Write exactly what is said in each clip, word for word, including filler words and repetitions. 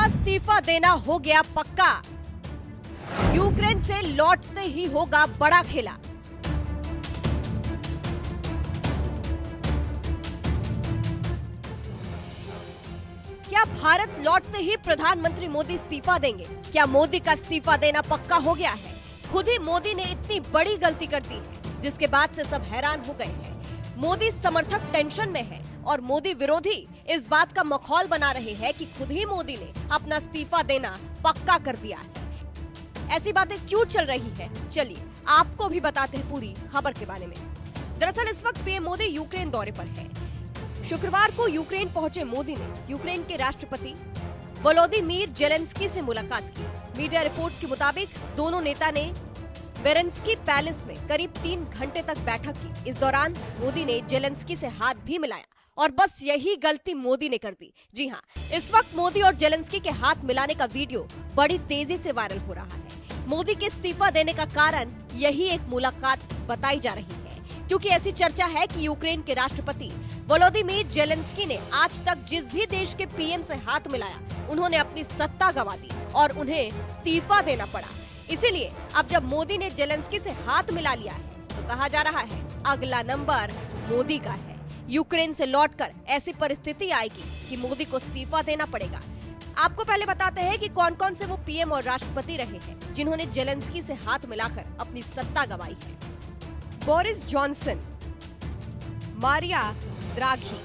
का इस्तीफा देना हो गया पक्का। यूक्रेन से लौटते ही होगा बड़ा खेला। क्या भारत लौटते ही प्रधानमंत्री मोदी इस्तीफा देंगे? क्या मोदी का इस्तीफा देना पक्का हो गया है? खुद ही मोदी ने इतनी बड़ी गलती कर दी है जिसके बाद से सब हैरान हो गए हैं। मोदी समर्थक टेंशन में है और मोदी विरोधी इस बात का मखौल बना रहे हैं कि खुद ही मोदी ने अपना इस्तीफा देना पक्का कर दिया है। ऐसी बातें क्यों चल रही है, चलिए आपको भी बताते हैं पूरी खबर के बारे में। दरअसल इस वक्त पीएम मोदी यूक्रेन दौरे पर है। शुक्रवार को यूक्रेन पहुंचे मोदी ने यूक्रेन के राष्ट्रपति वोलोदिमीर जेलेंस्की से मुलाकात की। मीडिया रिपोर्ट्स के मुताबिक दोनों नेता ने बेरेंस्की पैलेस में करीब तीन घंटे तक बैठक की। इस दौरान मोदी ने जेलेंस्की से हाथ भी मिलाया और बस यही गलती मोदी ने कर दी। जी हां, इस वक्त मोदी और जेलेंस्की के हाथ मिलाने का वीडियो बड़ी तेजी से वायरल हो रहा है। मोदी के इस्तीफा देने का कारण यही एक मुलाकात बताई जा रही है, क्योंकि ऐसी चर्चा है कि यूक्रेन के राष्ट्रपति वोलोदिमीर जेलेंस्की ने आज तक जिस भी देश के पीएम से हाथ मिलाया, उन्होंने अपनी सत्ता गंवा दी और उन्हें इस्तीफा देना पड़ा। इसीलिए अब जब मोदी ने जेलेंस्की से हाथ मिला लिया है तो कहा जा रहा है अगला नंबर मोदी का है। यूक्रेन से लौटकर ऐसी परिस्थिति आएगी कि मोदी को इस्तीफा देना पड़ेगा। आपको पहले बताते हैं कि कौन कौन से वो पीएम और राष्ट्रपति रहे हैं जिन्होंने जेलेंस्की से हाथ मिलाकर अपनी सत्ता गंवाई है। Boris Johnson, Mario Draghi,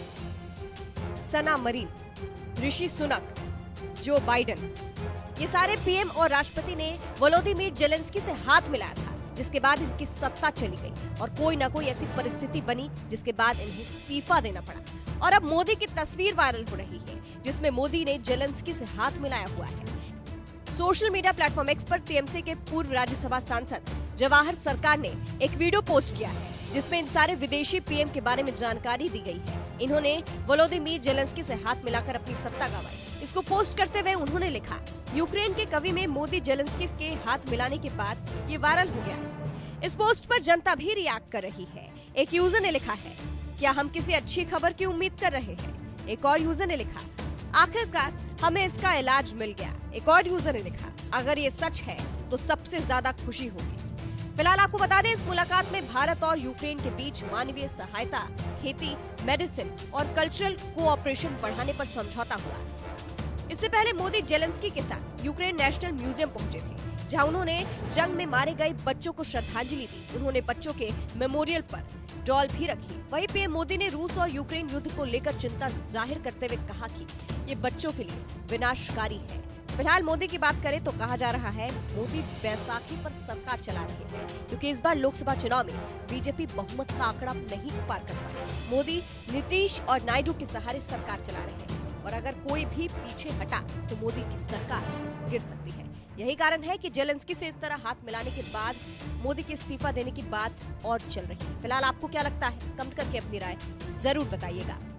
Sanna Marin, Rishi Sunak, Joe Biden, ये सारे पीएम और राष्ट्रपति ने वोलोदिमीर जेलेंस्की से हाथ मिलाया था, जिसके बाद इनकी सत्ता चली गई और कोई ना कोई ऐसी परिस्थिति बनी जिसके बाद इन्हें इस्तीफा देना पड़ा। और अब मोदी की तस्वीर वायरल हो रही है जिसमें मोदी ने जेलेंस्की से हाथ मिलाया हुआ है। सोशल मीडिया प्लेटफॉर्म एक्स पर टीएमसी के पूर्व राज्यसभा सांसद जवाहर सरकार ने एक वीडियो पोस्ट किया है जिसमें इन सारे विदेशी पीएम के बारे में जानकारी दी गई है। इन्होंने वोलोदिमीर जेलेंस्की से हाथ मिलाकर अपनी सत्ता गंवाई। इसको पोस्ट करते हुए उन्होंने लिखा, यूक्रेन के कवि में मोदी जेलेंस्की के हाथ मिलाने के बाद ये वायरल हो गया है। इस पोस्ट पर जनता भी रिएक्ट कर रही है। एक यूजर ने लिखा है, क्या हम किसी अच्छी खबर की उम्मीद कर रहे हैं? एक और यूजर ने लिखा, आखिरकार हमें इसका इलाज मिल गया। एक और यूजर ने लिखा, अगर ये सच है तो सबसे ज्यादा खुशी होगी। फिलहाल आपको बता दें, इस मुलाकात में भारत और यूक्रेन के बीच मानवीय सहायता, खेती, मेडिसिन और कल्चरल कोऑपरेशन बढ़ाने पर समझौता हुआ। इससे पहले मोदी जेलेंस्की के साथ यूक्रेन नेशनल म्यूजियम पहुंचे थे, जहां उन्होंने जंग में मारे गए बच्चों को श्रद्धांजलि दी। उन्होंने बच्चों के मेमोरियल पर डॉल भी रखी। वहीं पीएम मोदी ने रूस और यूक्रेन युद्ध को लेकर चिंता जाहिर करते हुए कहा कि ये बच्चों के लिए विनाशकारी है। फिलहाल मोदी की बात करें तो कहा जा रहा है मोदी बैसाखी पर सरकार चला रहे हैं, क्योंकि इस बार लोकसभा चुनाव में बीजेपी बहुमत का आंकड़ा नहीं पार कर पाई। मोदी नीतीश और नायडू के सहारे सरकार चला रहे हैं और अगर कोई भी पीछे हटा तो मोदी की सरकार गिर सकती है। यही कारण है कि जेलेंस्की से इस तरह हाथ मिलाने के बाद मोदी के इस्तीफा देने की बात और चल रही है। फिलहाल आपको क्या लगता है, कमेंट करके अपनी राय जरूर बताइएगा।